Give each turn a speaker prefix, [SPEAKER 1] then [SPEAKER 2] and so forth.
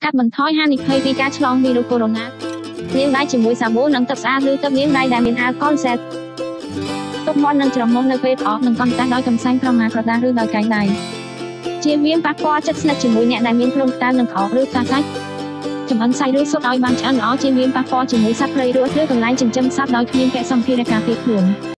[SPEAKER 1] កាត់បន្ថយហានិភ័យពីការឆ្លងវីរុសកូវីដ -19 លាងដៃជាមួយសាប៊ូនិងទឹកស្អាតឬទឹកលាងដៃដែលមានអាល់កុលសេតទុកមាត់និងច្រមុះនៅពេលផ្អកនិងកន្តើសដោយកំសាញ់ក្រមាក្រដាសឬដោយកែងដៃជៀសវាងប៉ះពាល់ជិតស្និទ្ធជាមួយអ្នកដែលមានគ្រុនក្តៅនិងក្អកឬផ្កាសាច់ចម្អិនសាច់ឬស៊ុតឲ្យបានឆ្អិនល្អជៀសវាងប៉ះពាល់ជាមួយសត្វព្រៃរស់ឬកន្លែងចិញ្ចឹមសត្វដោយគ្មានពាក់សម្ភារៈការពារខ្លួន